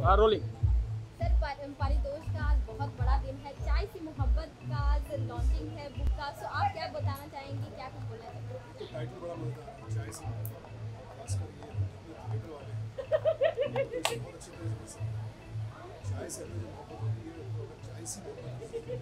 Rolling. Sir Paritosh का आज बहुत बड़ा दिन है, चाय से मोहब्बत का आज लॉन्चिंग है बुक का, सो आप क्या बताना चाहेंगे, क्या कुछ बोलना चाहेंगे? तो टाइटल बड़ा मजेदार है, चाय से मोहब्बत। खासकर ये हम जितने थिएटर वाले हैं तो इसे बहुत अच्छे तरह से समझ हैं। चाय से हमें जो मोहब्बत होती है, तो अगर चाय से मोहब्बत होती है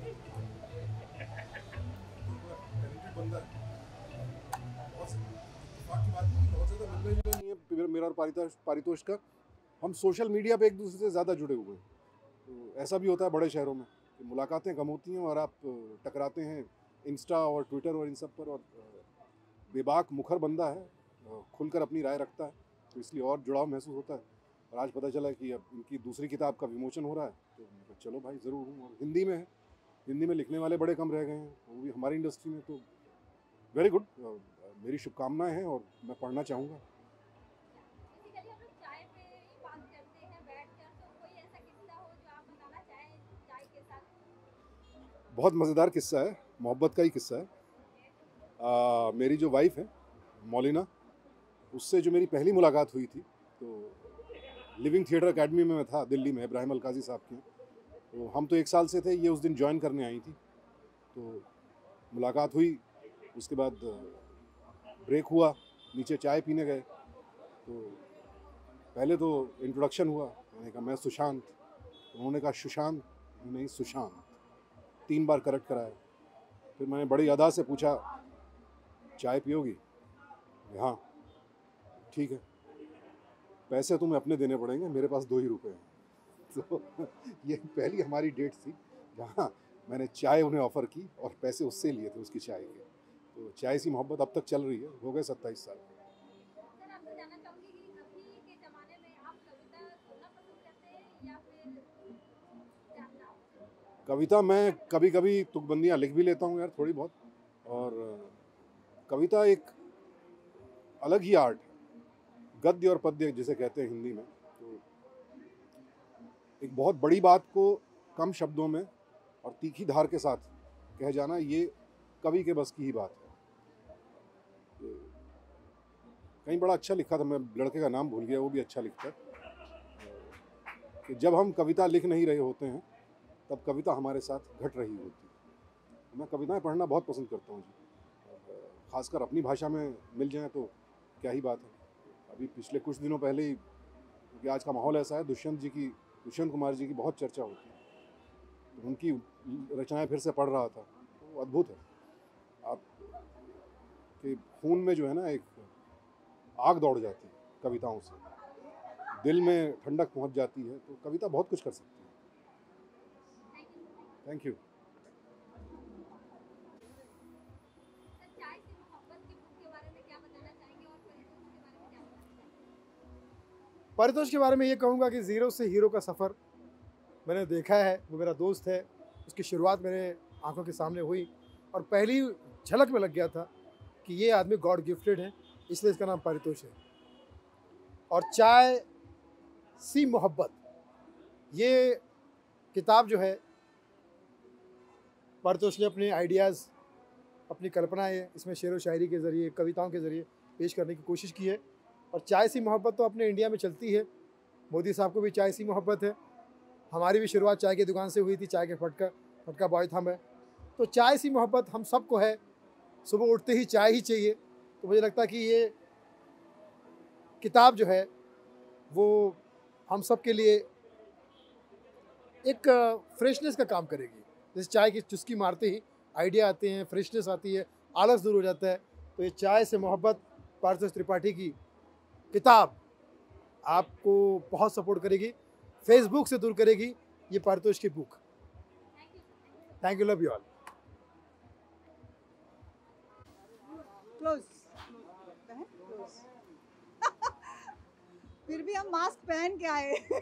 तो बड़ा टैलेंटेड बंदा है। बहुत इत्तेफाक की बात है कि बहुत ज़्यादा मिलना जुलना नहीं है मेरा और पारितोष का। हम सोशल मीडिया पे एक दूसरे से ज़्यादा जुड़े हुए हैं। तो ऐसा भी होता है बड़े शहरों में कि मुलाकातें कम होती हैं और आप टकराते हैं इंस्टा और ट्विटर और इन सब पर। और बेबाक मुखर बंदा है, खुलकर अपनी राय रखता है, तो इसलिए और जुड़ाव महसूस होता है। और आज पता चला कि अब इनकी दूसरी किताब का विमोचन हो रहा है, तो मैंने कहा चलो भाई ज़रूर हूँ। और हिंदी में है, हिंदी में लिखने वाले बड़े कम रह गए हैं, वो भी हमारी इंडस्ट्री में। तो वेरी गुड, मेरी शुभकामनाएं हैं और मैं पढ़ना चाहूँगा। बेसिकली हम लोग चाय पे ही बात करते हैं बैठकर, तो कोई ऐसा किस्सा हो जो आप बताना चाहें चाय के साथ? बहुत मज़ेदार किस्सा है, मोहब्बत का ही किस्सा है। मेरी जो वाइफ है मौलिना, उससे जो मेरी पहली मुलाकात हुई थी, तो लिविंग थिएटर अकेडमी में मैं था दिल्ली में, इब्राहिम अलकाजी साहब के। तो हम तो 1 साल से थे, ये उस दिन ज्वाइन करने आई थी। तो मुलाकात हुई, उसके बाद ब्रेक हुआ, नीचे चाय पीने गए। तो पहले तो इंट्रोडक्शन हुआ, मैंने कहा मैं सुशांत, उन्होंने कहा सुशांत नहीं सुशांत, 3 बार करेक्ट कराया। फिर मैंने बड़ी अदा से पूछा चाय पियोगी? हाँ ठीक है, पैसे तुम्हें अपने देने पड़ेंगे, मेरे पास 2 ही रुपए हैं। तो ये पहली हमारी डेट थी जहाँ मैंने चाय उन्हें ऑफ़र की और पैसे उससे लिए थे उसकी चाय के। तो चाय सी मोहब्बत अब तक चल रही है, हो गए 27 साल। सर आपसे जानना चाहूंगी कि अभी के ज़माने में आप कविता सुनना पसंद करते हैं या फिर जानना? कविता मैं कभी कभी तुकबंदियाँ लिख भी लेता हूँ यार, थोड़ी बहुत। और कविता एक अलग ही आर्ट है, गद्य और पद्य जिसे कहते हैं हिंदी में। तो एक बहुत बड़ी बात को कम शब्दों में और तीखी धार के साथ कह जाना, ये कवि के बस की ही बात है। कहीं बड़ा अच्छा लिखा था, मैं लड़के का नाम भूल गया, वो भी अच्छा लिखता है, कि जब हम कविता लिख नहीं रहे होते हैं तब कविता हमारे साथ घट रही होती है। मैं कविताएं पढ़ना बहुत पसंद करता हूँ जी, खासकर अपनी भाषा में मिल जाए तो क्या ही बात है। अभी पिछले कुछ दिनों पहले ही, क्योंकि आज का माहौल ऐसा है, दुष्यंत कुमार जी की बहुत चर्चा होती है, तो उनकी रचनाएं फिर से पढ़ रहा था, तो अद्भुत है। आप के खून में जो है ना एक आग दौड़ जाती है कविताओं से, दिल में ठंडक पहुंच जाती है। तो कविता बहुत कुछ कर सकती है। Thank you. सर चाय से मोहब्बत की बुक के बारे में क्या बताना चाहेंगे और परितोष के बारे में क्या बताना चाहेंगे? परितोष के बारे में ये कहूँगा कि ज़ीरो से हीरो का सफ़र मैंने देखा है, वो मेरा दोस्त है, उसकी शुरुआत मेरे आंखों के सामने हुई और पहली झलक में लग गया था कि ये आदमी गॉड गिफ्टेड है, इसलिए इसका नाम परितोष है। और चाय सी मोहब्बत, ये किताब जो है परितोष ने अपने आइडियाज़, अपनी कल्पनाएं इसमें शेर व शायरी के ज़रिए, कविताओं के ज़रिए पेश करने की कोशिश की है। और चाय सी मोहब्बत तो अपने इंडिया में चलती है, मोदी साहब को भी चाय सी मोहब्बत है, हमारी भी शुरुआत चाय की दुकान से हुई थी, चाय के फटका बॉय था मैं। तो चाय सी मोहब्बत हम सबको है, सुबह उठते ही चाय ही चाहिए। तो मुझे लगता है कि ये किताब जो है वो हम सब के लिए एक फ्रेशनेस का काम करेगी। जैसे चाय की चुस्की मारते ही आइडिया आते हैं, फ्रेशनेस आती है, आलस दूर हो जाता है। तो ये चाय से मोहब्बत पारितोष त्रिपाठी की किताब आपको बहुत सपोर्ट करेगी, फेसबुक से दूर करेगी ये पारितोष की book. Thank you, love you all. Close फिर भी हम मास्क पहन के आए। मैम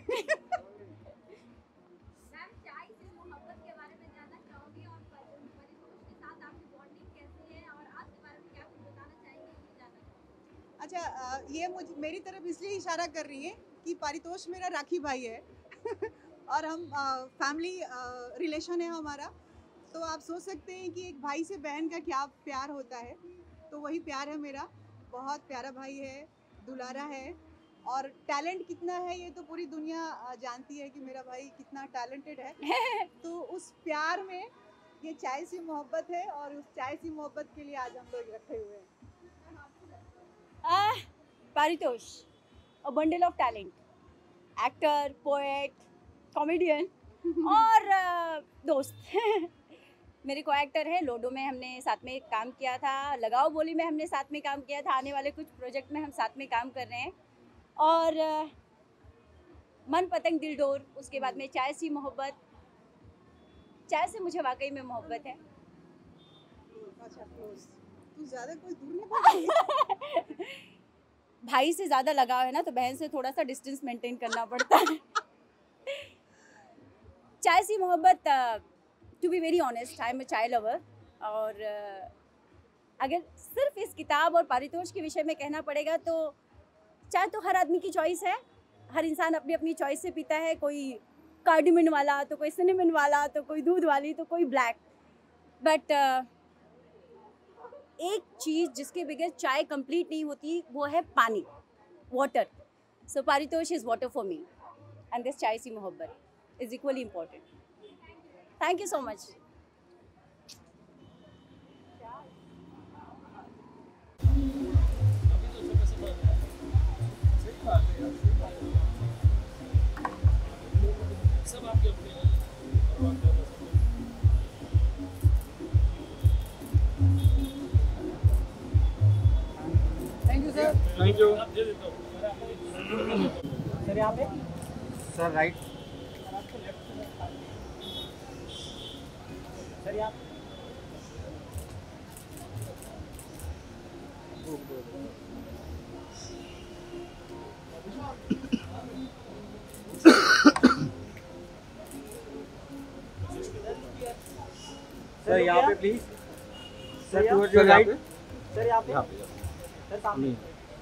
चाय से मोहब्बत के बारे में जानना चाहूंगी और परितोष के साथ आपकी बॉन्डिंग कैसी है और आज के बारे में क्या कुछ बताना चाहेंगे, ये जानना चाहूंगी। अच्छा, ये मेरी तरफ इसलिए इशारा कर रही है कि पारितोष मेरा राखी भाई है और हम फैमिली रिलेशन है हमारा। तो आप सोच सकते हैं कि एक भाई से बहन का क्या प्यार होता है, तो वही प्यार है मेरा। बहुत प्यारा भाई है, दुलारा है और टैलेंट कितना है ये तो पूरी दुनिया जानती है कि मेरा भाई कितना टैलेंटेड है। तो उस प्यार में ये चाय सी मोहब्बत है और उस चाय सी मोहब्बत के लिए आज हम लोग इकट्ठे हुए हैं। Paritosh, a bundle of talent, actor, poet, comedian और दोस्त। मेरे को एक्टर है, लोडो में हमने साथ में काम किया था, लगाओ बोली में हमने साथ में काम किया था, आने वाले कुछ प्रोजेक्ट में हम साथ में काम कर रहे हैं। और मन पतंग दिल डोर, उसके बाद में चाय सी मोहब्बत। चाय से मुझे वाकई में मोहब्बत है। अच्छा क्लोज, तू ज्यादा कोई दूर नहीं पड़ रही। भाई से ज़्यादा लगाव है ना, तो बहन से थोड़ा सा डिस्टेंस मेंटेन करना पड़ता है। Chai Si Mohabbat, to be very honest, I am a chai lover. और अगर सिर्फ इस किताब और पारितोष के विषय में कहना पड़ेगा तो चाय तो हर आदमी की चॉइस है, हर इंसान अपनी अपनी चॉइस से पीता है। कोई कार्डिमन वाला, तो कोई सिनेमन वाला, तो कोई दूध वाली, तो कोई ब्लैक। बट एक चीज़ जिसके बगैर चाय कंप्लीट नहीं होती वो है पानी, water. So Paritosh is water for me and this Chai Si Mohabbat is equally important. Thank you so much. Thank you sir. यहाँ पे सर राइट सर यहाँ सर यहाँ पे please sir towards your right sir यहाँ पे सर सामने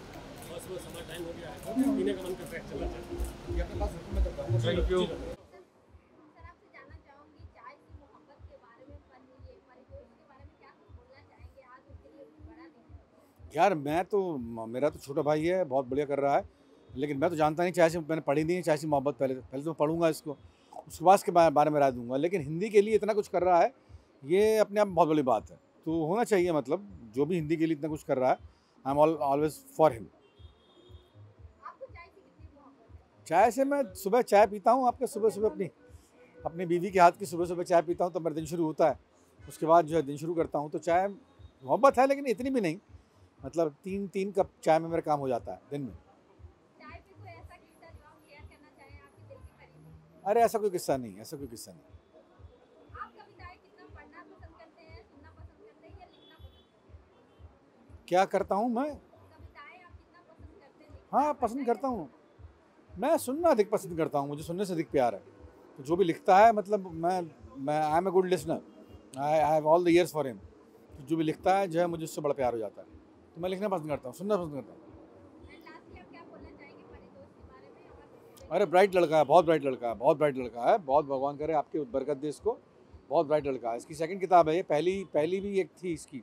थैंक यू। सर आपसे जानना चाहूंगी चाय सी मोहब्बत के बारे में, पारितोष के बारे में क्या कुछ बोलना चाहेंगे? आज उसके लिए बड़ा दिन है। यार मैं तो, मेरा तो छोटा भाई है, बहुत बढ़िया कर रहा है, लेकिन मैं तो जानता नहीं चाय से, मैंने पढ़ी नहीं है चाय सी मोहब्बत। पहले तो पढ़ूंगा इसको, उसके बाद के बारे में राय दूंगा। लेकिन हिंदी के लिए इतना कुछ कर रहा है, ये अपने आप में बहुत बड़ी बात है। तो होना चाहिए, मतलब जो भी हिंदी के लिए इतना कुछ कर रहा है, I am always for him. आपको चाय से कितनी मोहब्बत है? चाय से मैं सुबह चाय पीता हूँ, आपके सुबह अपनी बीवी के हाथ की सुबह चाय पीता हूँ, तब मेरा दिन शुरू होता है। उसके बाद जो है दिन शुरू करता हूँ। तो चाय मोहब्बत है, लेकिन इतनी भी नहीं, मतलब 3 कप चाय में मेरा काम हो जाता है दिन में। चाय पे कोई ऐसा किस्सा जो आप शेयर करना चाहें आपके दिल के करीब? अरे ऐसा कोई किस्सा नहीं, ऐसा कोई किस्सा नहीं। आप कविताएं कितना पढ़ना पसंद करते हैं, सुनना पसंद करते हैं या लिखना पसंद करते हैं? क्या करता हूँ मैं? कविताएं आप कितना पसंद करते हैं? हाँ, पसंद करता हूँ। मैं सुनना अधिक पसंद करता हूँ, मुझे सुनने से अधिक प्यार है। तो जो भी लिखता है, मतलब मैं I am a good listener, I have all the ears for him. तो जो भी लिखता है जो है, मुझे उससे बड़ा प्यार हो जाता है। तो मैं लिखना पसंद करता हूँ, सुनना पसंद करता हूँ। एंड लास्टली आप क्या बोलना चाहेंगे पारितोष के बारे में? और अरे ब्राइट लड़का है, बहुत ब्राइट लड़का है, बहुत ब्राइट लड़का है। बहुत भगवान करे आपकी बरकत दे इसको। बहुत ब्राइट लड़का है। इसकी सेकंड किताब है ये, पहली भी एक थी इसकी,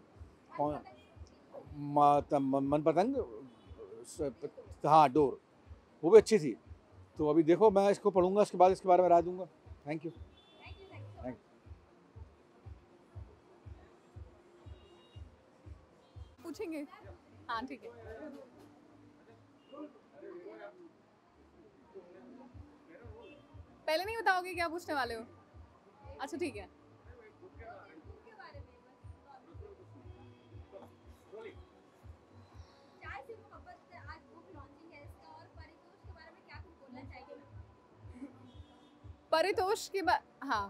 मन पतंग, हाँ डोर, वो भी अच्छी थी। तो अभी देखो, मैं इसको पढ़ूंगा, इसके बाद इसके बारे में राय दूंगा। Thank you. पूछेंगे? हाँ ठीक है। पहले नहीं बताओगे क्या पूछने वाले हो? अच्छा ठीक है। चाय से मोहब्बत आज बुक लॉन्चिंग है इसका, और पारितोष के बारे में क्या कुछ बोलना चाहेंगे? परितोष के हाँ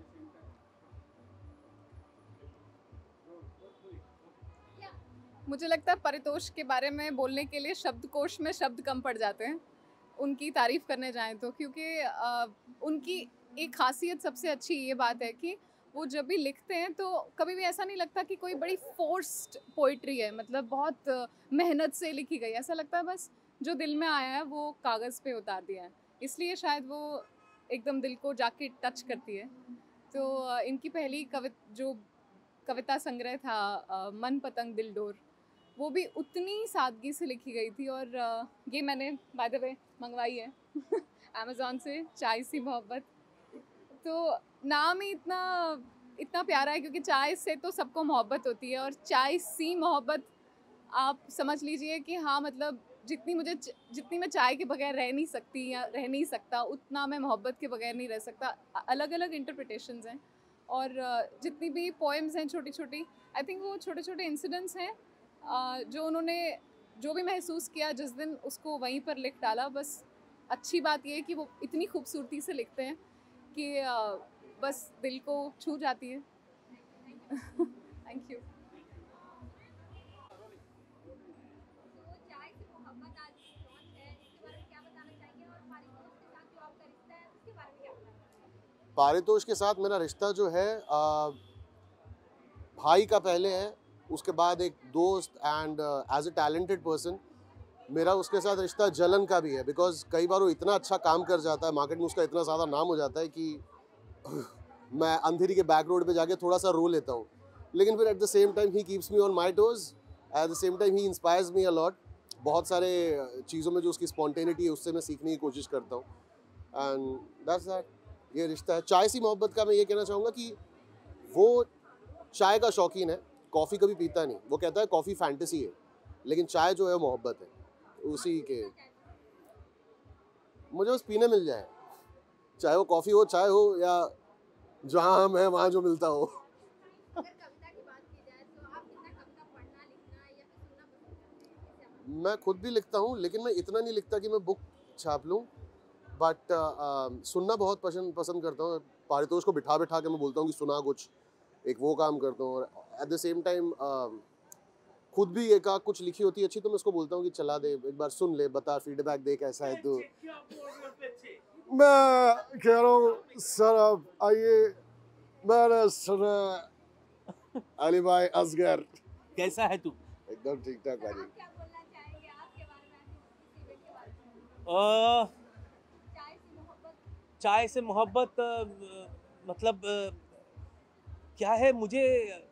मुझे लगता है परितोष के बारे में बोलने के लिए शब्दकोश में शब्द कम पड़ जाते हैं उनकी तारीफ करने जाएं तो, क्योंकि उनकी एक खासियत सबसे अच्छी ये बात है कि वो जब भी लिखते हैं तो कभी भी ऐसा नहीं लगता कि कोई बड़ी फोर्स्ड पोइट्री है, मतलब बहुत मेहनत से लिखी गई। ऐसा लगता है बस जो दिल में आया है वो कागज़ पे उतार दिया है, इसलिए शायद वो एकदम दिल को जाके टच करती है। तो इनकी पहली जो कविता संग्रह था मन पतंग दिल डोर, वो भी उतनी सादगी से लिखी गई थी। और ये मैंने बाय द वे मंगवाई है अमेज़ॉन से, चाय सी मोहब्बत। तो नाम ही इतना प्यारा है, क्योंकि चाय से तो सबको मोहब्बत होती है, और चाय सी मोहब्बत आप समझ लीजिए कि हाँ, मतलब जितनी मैं चाय के बगैर रह नहीं सकती या रह नहीं सकता, उतना मैं मोहब्बत के बगैर नहीं रह सकता। अलग अलग इंटरप्रिटेशंस हैं, और जितनी भी पोएम्स हैं छोटी छोटी, आई थिंक वो छोटे छोटे इंसिडेंट्स हैं जो उन्होंने जो भी महसूस किया जिस दिन, उसको वहीं पर लिख डाला। बस अच्छी बात ये है कि वो इतनी खूबसूरती से लिखते हैं कि बस दिल को छू जाती है। Thank you. तो चाय से मोहब्बत आज लॉन्च है, इसके बारे में क्या बताना चाहेंगे? और पारितोष के साथ जो आपका रिश्ता है उसके बारे में क्या बताना चाहेंगे? पारितोष के साथ मेरा रिश्ता जो है भाई का पहले है, उसके बाद एक दोस्त, and as a talented person मेरा उसके साथ रिश्ता जलन का भी है। बिकॉज कई बार वो इतना अच्छा काम कर जाता है, मार्केट में उसका इतना ज़्यादा नाम हो जाता है कि मैं अंधेरी के बैक रोड पे जाके थोड़ा सा रो लेता हूँ, लेकिन फिर एट द सेम टाइम ही keeps me on my toes, at the same time ही इंस्पायर्स मी अ लॉट। बहुत सारे चीज़ों में जो उसकी स्पॉन्टेनिटी है उससे मैं सीखने की कोशिश करता हूँ, एंड दैट्स दैट। ये रिश्ता है। चाय सी मोहब्बत का मैं ये कहना चाहूँगा कि वो चाय का शौकीन है, कॉफ़ी कभी पीता नहीं। वो कहता है कॉफ़ी फैंटेसी है, लेकिन चाय जो है मोहब्बत है। उसी के मुझे बस पीने मिल जाए, चाहे वो कॉफ़ी हो, चाय हो, या जहाँ हम हैं वहाँ जो मिलता हो। अगर कविता की बात की जाए तो आप कितना कविता पढ़ना, लिखना या फिर सुनना पसंद करते हैं? मैं खुद भी लिखता हूँ, लेकिन मैं इतना नहीं लिखता कि मैं बुक छाप लूँ, बट सुनना बहुत पसंद करता हूँ। पारितोष को बिठा बिठा के मैं बोलता हूँ कि सुना कुछ, एक वो काम करता हूँ। और एट द सेम टाइम खुद भी एक आध कुछ लिखी होती है अच्छी, तो मैं उसको बोलता हूँ कि चला दे, एक बार सुन ले, बता, फीडबैक दे कैसा है। तो मैं कह रहा हूँ सर आप आइए, मैंने सुना अली भाई असगर कैसा है तू? एकदम ठीक ठाक भाई। आप क्या बोलना चाहेंगे आज के बारे में, इस इवेंट के बारे में? चाय से मोहब्बत। चाय से मोहब्बत मतलब क्या है, मुझे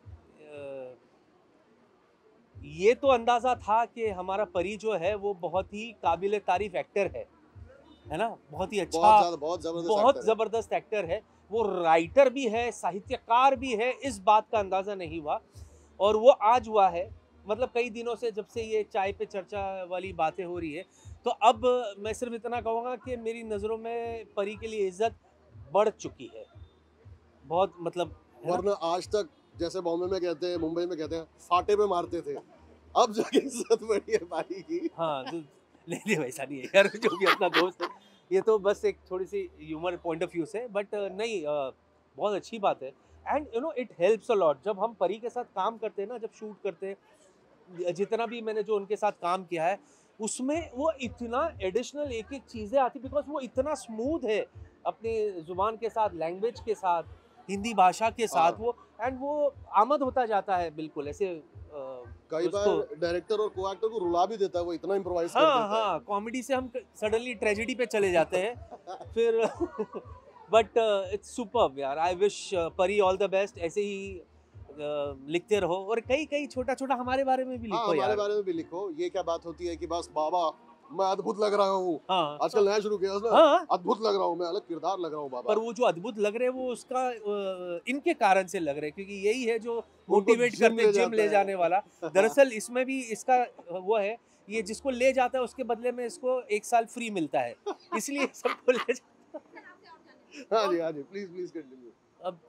ये तो अंदाज़ा था कि हमारा परी जो है वो बहुत ही काबिल तारीफ एक्टर है ना, बहुत ही अच्छा, बहुत ज़बरदस्त एक्टर है। वो राइटर भी है, साहित्यकार भी है, इस बात का अंदाज़ा नहीं हुआ, और वो आज हुआ है। मतलब कई दिनों से जब से ये चाय पे चर्चा वाली बातें हो रही है, तो अब मैं सिर्फ इतना कहूँगा कि मेरी नज़रों में परी के लिए इज्जत बढ़ चुकी है बहुत, मतलब। वरना आज तक जैसे बॉम्बे में कहते हैं, मुंबई में कहते हैं, फाटे पे मारते थे, अब जाके इज्जत बढ़ी है भाई की। हाँ, तो नहीं वैसा नहीं है यार, जो भी अपना दोस्त है, ये तो बस एक थोड़ी सी ह्यूमर पॉइंट ऑफ व्यू से, बट नहीं, बहुत अच्छी बात है। And you know it helps a lot जब हम परी के साथ काम करते हैं ना, जब शूट करते हैं, जितना भी मैंने जो उनके साथ काम किया है उसमें वो इतना एडिशनल एक एक चीज़ें आती, बिकॉज वो इतना स्मूथ है अपने ज़ुबान के साथ, लैंग्वेज के साथ, हिंदी भाषा के साथ, वो एंड वो आमद होता जाता है बिल्कुल ऐसे। कई बार डायरेक्टर और को एक्टर को रुला भी देता है, वो इतना इम्प्रोवाइज कर हाँ देता है। हाँ, कॉमेडी से हम सडनली ट्रेजेडी पे चले जाते हैं फिर बट इट्स सुपर्ब यार। I wish Pari all the best, ऐसे ही लिखते रहो, और कई छोटा छोटा हमारे बारे में भी लिखो। हमारे यार बारे में भी लिखो। ये क्या बात होती है कि बस बाबा मैं अद्भुत लग रहा हूँ, हाँ, आजकल नया शुरू किया ना, हाँ, अद्भुत लग रहा हूँ, मैं अलग किरदार लग रहा हूँ बाबा। पर वो जो अद्भुत लग रहे हैं वो उसका इनके कारण से लग रहे हैं, क्योंकि यही है जो मोटिवेट करते, जिम ले जाने वाला। दरअसल इसमें भी इसका वो है, ये जिसको ले जाता है उसके बदले में इसको 1 साल फ्री मिलता है, इसलिए सबको ले जाता है। हाँ जी प्लीज कंटिन्यू। अब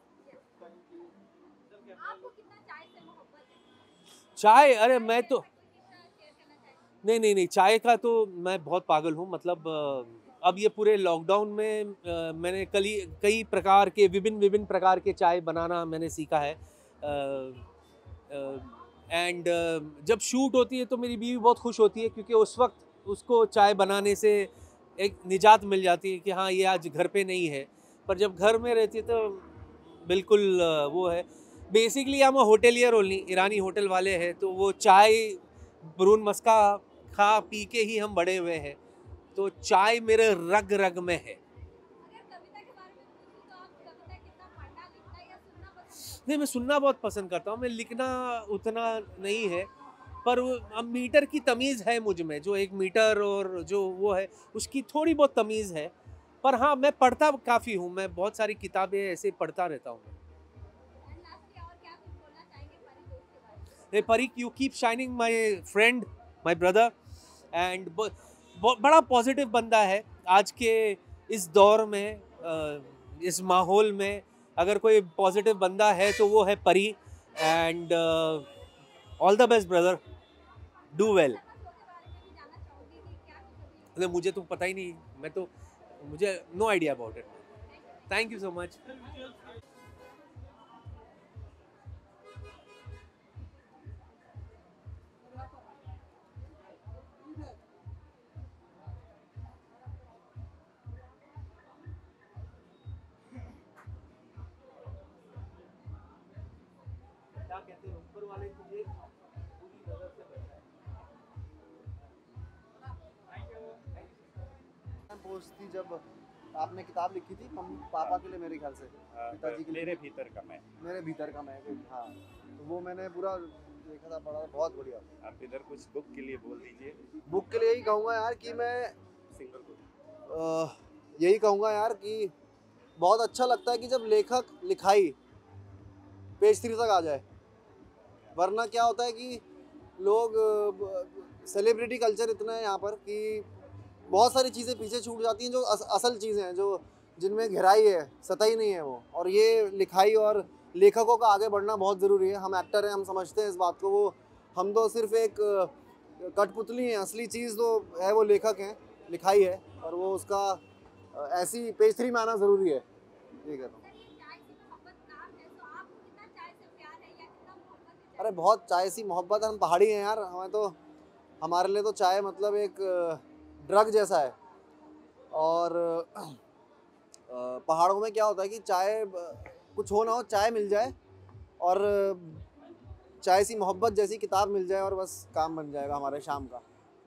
आपको कितना चाय से मोहब्बत है? चाय, अरे मैं तो कितना शेयर करना चाहेंगे? नहीं, चाय का तो मैं बहुत पागल हूँ। मतलब अब ये पूरे लॉकडाउन में मैंने कई प्रकार के विभिन्न प्रकार के चाय बनाना मैंने सीखा है। एंड जब शूट होती है तो मेरी बीवी बहुत खुश होती है, क्योंकि उस वक्त उसको चाय बनाने से एक निजात मिल जाती है कि हाँ ये आज घर पे नहीं है। पर जब घर में रहती है तो बिल्कुल वो है। बेसिकली हम होटेलियर ओनली, ईरानी होटल वाले हैं, तो वो चाय ब्रून मस्का खा पी के ही हम बड़े हुए हैं, तो चाय मेरे रग रग में है। अगर कविता के बारे में पूछूं तो आप कविता कितना पढ़ना, लिखना या सुनना पसंद करते हैं? नहीं, मैं सुनना बहुत पसंद करता हूँ, मैं लिखना उतना नहीं है, पर मीटर की तमीज़ है मुझ में, जो एक मीटर और जो वो है उसकी थोड़ी बहुत तमीज़ है। पर हाँ, मैं पढ़ता काफ़ी हूँ, मैं बहुत सारी किताबें ऐसे पढ़ता रहता हूँ। Hey Parik, you keep shining, my friend, my brother, and बड़ा पॉजिटिव बंदा है आज के इस दौर में, इस माहौल में अगर कोई पॉजिटिव बंदा है तो वो है Pari. And all the best brother, do well. मुझे तो पता ही नहीं, मुझे no idea about it. Thank you so much. क्या कहते हैं, ऊपर वाले तुझे पूरी नजर से बचाए। पोस्ट थी जब आपने किताब लिखी थी पापा के लिए, मेरे ख्याल से पिताजी के लिए, मेरे भीतर का मैं, मेरे भीतर का मैं। हाँ, तो वो मैंने पूरा देखा था, पढ़ा था, बहुत बढ़िया। आप इधर कुछ बुक के लिए बोल दीजिए। बुक के लिए यही कहूँगा यार कि मैं यही कहूँगा यार कि बहुत अच्छा लगता है कि जब लेखक लिखाई पेज 3 तक आ जाए, वरना क्या होता है कि लोग सेलिब्रिटी कल्चर इतना है यहाँ पर कि बहुत सारी चीज़ें पीछे छूट जाती हैं जो असल चीज़ें हैं, जो जिनमें गहराई है, सतही नहीं है वो। और ये लिखाई और लेखकों का आगे बढ़ना बहुत ज़रूरी है। हम एक्टर हैं, हम समझते हैं इस बात को, वो हम तो सिर्फ एक कठपुतली हैं, असली चीज़ तो है वो लेखक हैं, लिखाई है, और वो उसका ऐसी पेज 3 में आना ज़रूरी है, ये कहता हूँ। अरे बहुत चाय सी मोहब्बत, हम पहाड़ी हैं यार, हमें तो, हमारे लिए तो चाय मतलब एक ड्रग जैसा है। और पहाड़ों में क्या होता है कि चाय, कुछ हो ना हो चाय मिल जाए, और चाय सी मोहब्बत जैसी किताब मिल जाए, और बस काम बन जाएगा हमारे शाम का।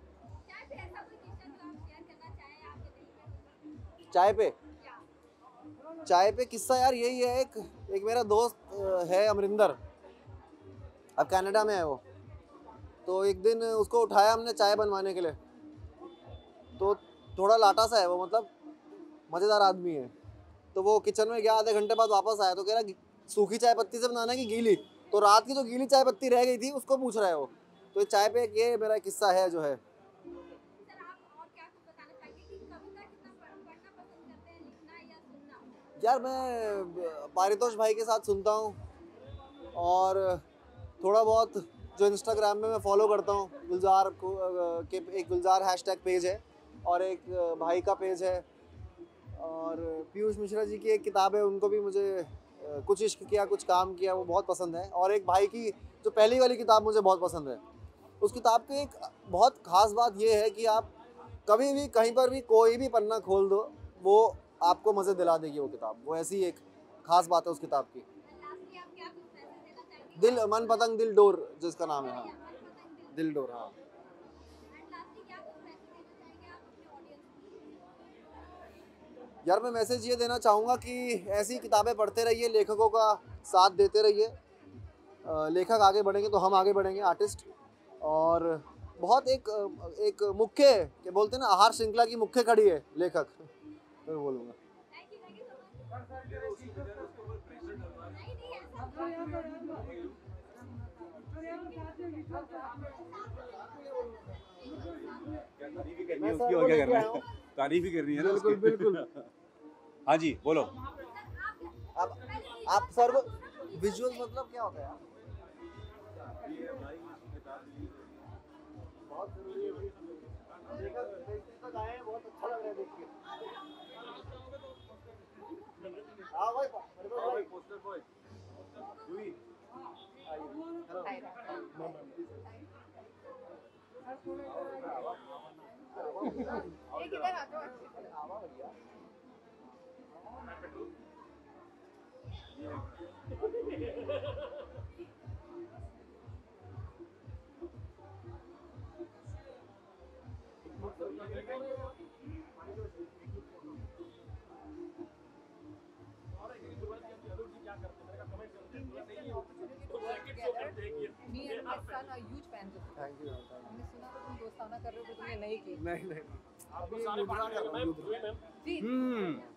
चाय पे किस्सा यार यही है, एक मेरा दोस्त है अमरिंदर, अब कनाडा में है वो। तो एक दिन उसको उठाया हमने चाय बनवाने के लिए, तो थोड़ा लाटा सा है वो, मतलब मज़ेदार आदमी है। तो वो किचन में गया, आधे घंटे बाद वापस आया, तो कह रहा सूखी चाय पत्ती से बनाना है कि गीली। तो रात की जो गीली चाय पत्ती रह गई थी उसको पूछ रहा है वो। तो चाय पे ये मेरा किस्सा है जो है। यार मैं पारितोष भाई के साथ सुनता हूँ, और थोड़ा बहुत जो इंस्टाग्राम में मैं फॉलो करता हूँ, गुलजार को के एक गुलजार हैशटैग पेज है, और एक भाई का पेज है, और पीयूष मिश्रा जी की एक किताब है, उनको भी मुझे कुछ इश्क किया कुछ काम किया वो बहुत पसंद है। और एक भाई की जो पहली वाली किताब मुझे बहुत पसंद है। उस किताब की एक बहुत ख़ास बात ये है कि आप कभी भी कहीं पर भी कोई भी पन्ना खोल दो, वो आपको मज़े दिला देगी वो किताब। वो ऐसी एक ख़ास बात है उस किताब की। दिल मन पतंग दिल डोर जिसका नाम है, हाँ, दिल डोर। हाँ यार, मैं मैसेज ये देना चाहूँगा कि ऐसी किताबें पढ़ते रहिए, लेखकों का साथ देते रहिए। लेखक आगे बढ़ेंगे तो हम आगे बढ़ेंगे, आर्टिस्ट। और बहुत एक मुख्य क्या बोलते हैं ना, आहार श्रृंखला की मुख्य कड़ी है लेखक, तो बोलूँगा। तारीफ ही करनी है ना, बिल्कुल बिल्कुल। हाँ जी बोलो। आप सर विजुअल मतलब क्या होता है यार? बहुत जरूरी है भाई, तक आए हैं, बहुत अच्छा लग रहा है देख के। हाँ भाई, पोस्टर बॉय एक इधर आ जाओ। Me and my son are huge fans of thank you. हमने सुना था तुम दोस्ताना कर रहे हो, पर तुमने नहीं की। नहीं जी